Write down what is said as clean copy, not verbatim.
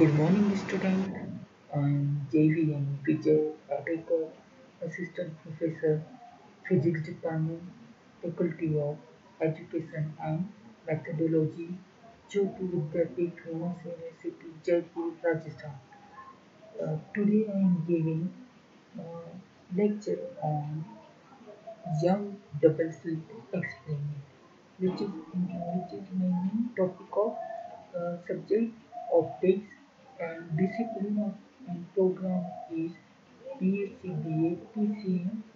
Good morning, student. I'm JVN Vijay Adekar, Assistant Professor, Physics Department, Faculty of Education and Methodology, Jodhpur Vidyapith Women's University, Jaipur, Rajasthan. Today I am giving a lecture on Young Double Slit Experiment, which is my main topic of subject, optics, and discipline of and program is BSc BA PCM